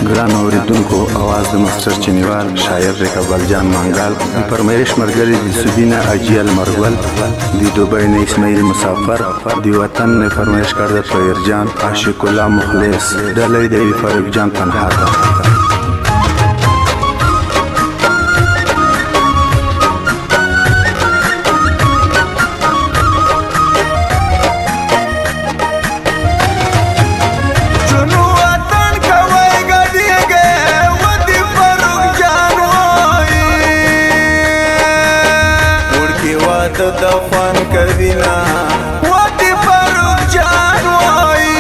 ګران اوریدونکو، اواز د مستر چینیوال شاعر ریکابل جان مانګال د فرمایش ملګری د سبینه اجیل مرګل د دوبۍ نه اسماعیل مسافر د وطن نه فرمایش کرده طاهر جان عاشق الله مخلص ډلې د فاروق جان تنها ده. دفن کوینا وادي فاروق جان وای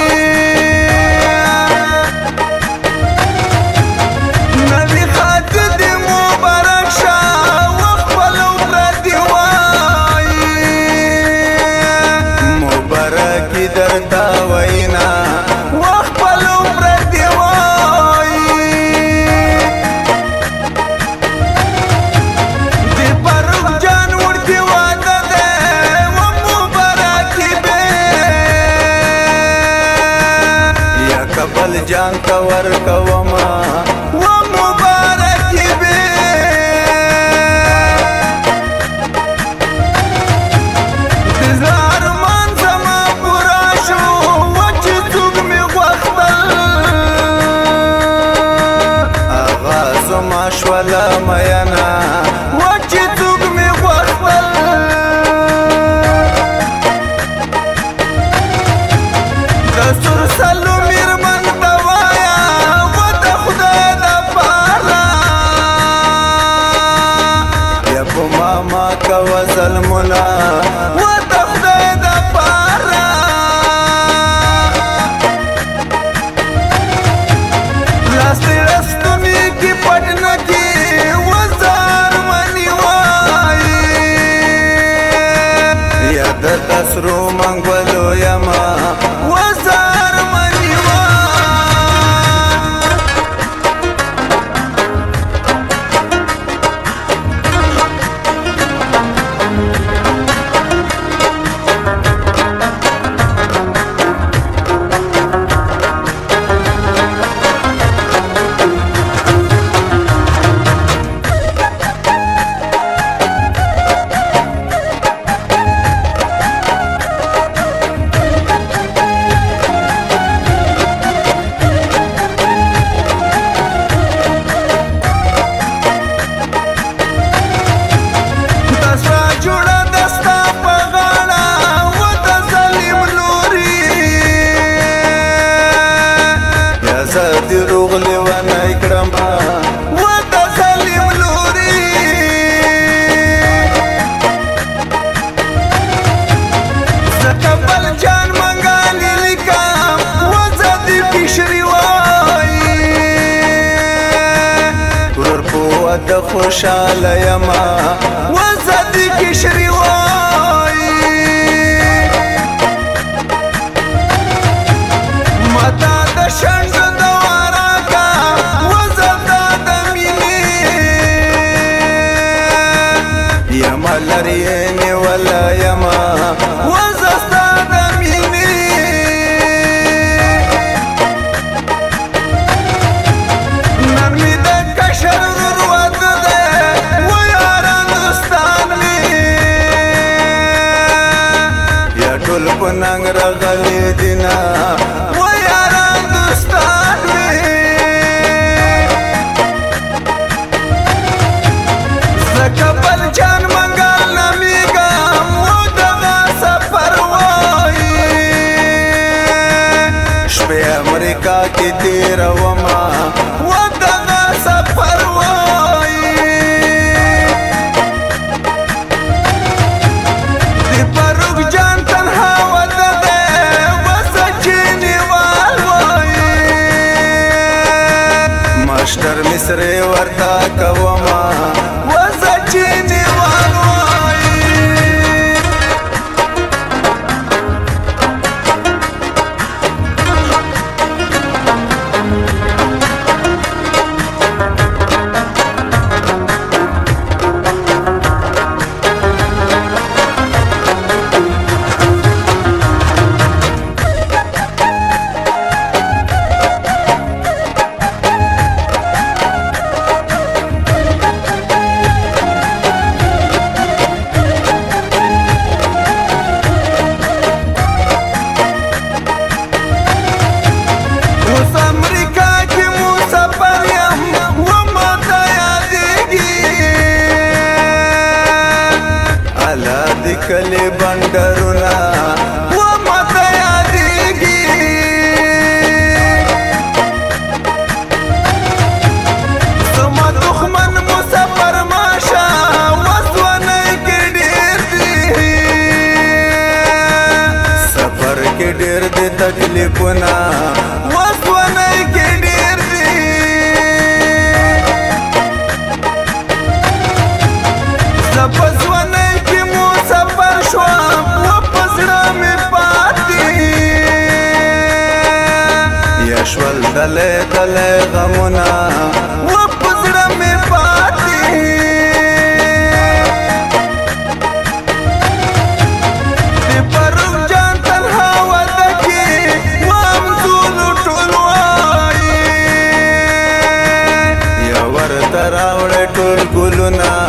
نبی خط دی مبارک شاه وخپل پردی وای مبارک درتا وینا وخپل پردی وای دی فاروق جان ورته بل جان کور کوما و مبارکی بی دزار من زما پراشو وچ توگ می وختل آغاز ما شولا مینا وچ توگ می وختل دستور سلو وزل ملا وتخدای د پارا لاستي رستمی کی پټن کی وزار منی وای یاد تسرو منګلو یما وزار منی وای روغلی و نکرم و تسلیم لوری زکبل جان منگالی لکم و زدی کشری وای ورر پوات خوشحال یما و زدی کشری وای متا دشند لريني ولا يما وزستاد مني نرمي دك شر ود ده وياران دستان مي يا ټول پننګ رغلي دینا وياران دستان مي زکبل جان امریکا کی تیر وما ودغه سفر وای دی فاروق جان تنها ودغه وسچینی وای ماشتر مصر ورتا کوما وسچینی وای شول دلې دلې غمونه و په زړه مې پاتې د فاروق جان تنها واده کې مامزولو ټول وایي یا ورته راوړې ټول ګلونه